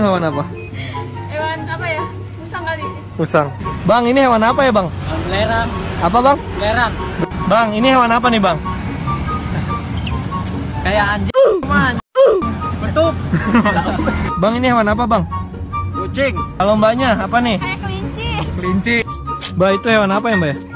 hewan apa? Hewan apa ya? Musang kali. Musang. Bang, ini hewan apa ya, Bang? Belerang. Apa, Bang? Belerang. Bang, ini hewan apa nih, Bang? Kayak anjing. Betul. Bang, ini hewan apa, Bang? Kucing. Kalau mbaknya apa nih? Kayak kelinci. Kelinci. Mbak, itu hewan apa ya, Mbak ya?